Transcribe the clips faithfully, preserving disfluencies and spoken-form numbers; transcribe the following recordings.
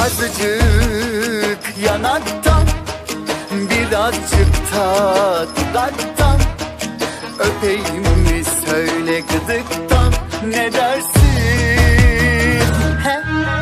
Azıcık yanaktan, birazcık da dudaktan, öpeyim mi söyle gıdıktan, ne dersin? He?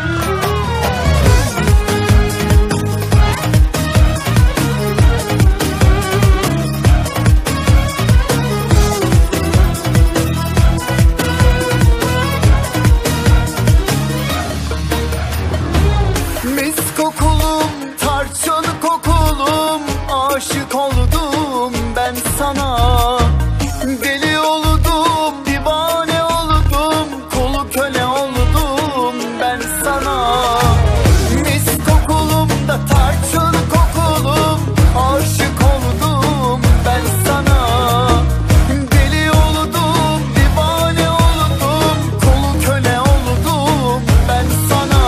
Mis kokulum, tarçın kokulum, aşık oldum ben sana. Deli oldum, divane oldum, kulu köle oldum ben sana. Mis kokulum da tarçın kokulum, aşık oldum ben sana. Deli oldum, divane oldum, kulu köle oldum ben sana.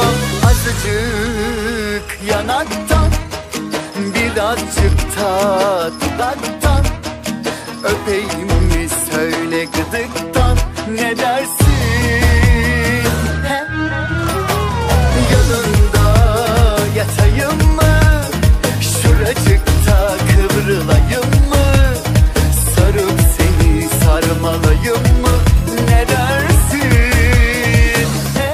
Azıcık yanaktan, birazcık da dudaktan, öpeyim mi söyle gıdıktan, ne dersin? He? Yanında yatayım mı? Şuracıkta kıvrılayım mı? Sarıp seni sarmalayım mı? Ne dersin? He?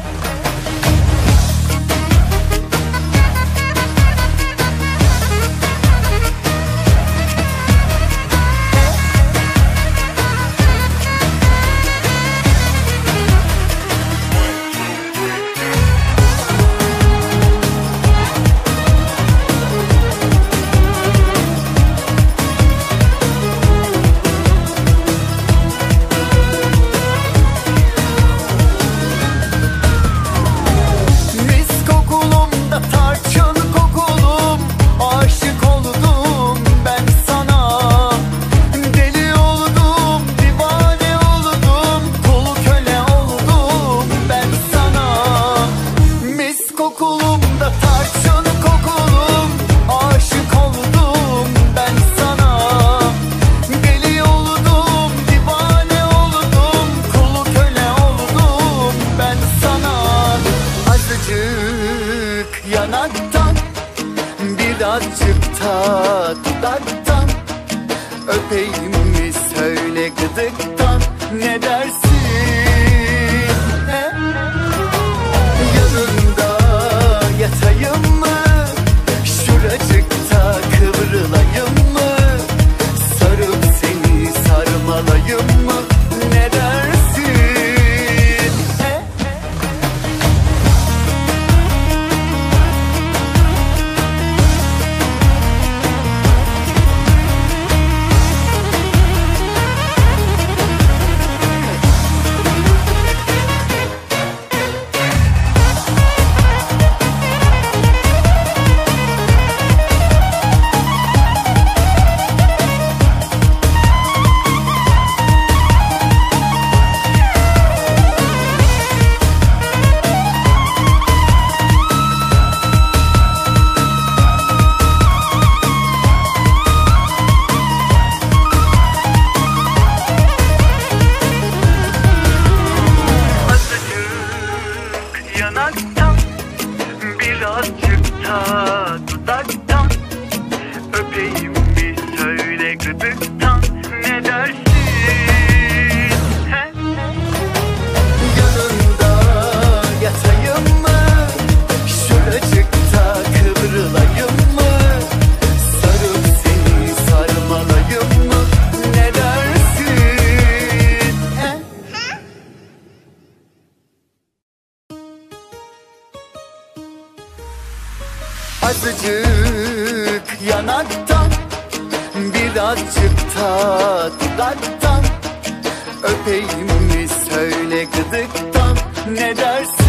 Kokulumda tarçın kokulum, aşık oldum ben sana. Deli oldum, divane oldum, kulu köle oldum ben sana. Azıcık yanaktan, birazcık da dudaktan, öpeyim mi söyle gıdıktan, ne dersin? He? Yanında yatayım mı? Şuracıkta kıvrılayım mı? Sarıp seni sarmalayım mı? Ne dersin? He? Yanaktan, birazcık da dudaktan, öpeyim mi söyle gıdıktan, ne dersin? He? Yanında yatayım mı? Şuracıkta kıvrılayım mı? Sarıp seni sarmalayım mı? Ne dersin? He? Azıcık yanaktan, birazcık da dudaktan, öpeyim mi söyle gıdıktan, ne dersin?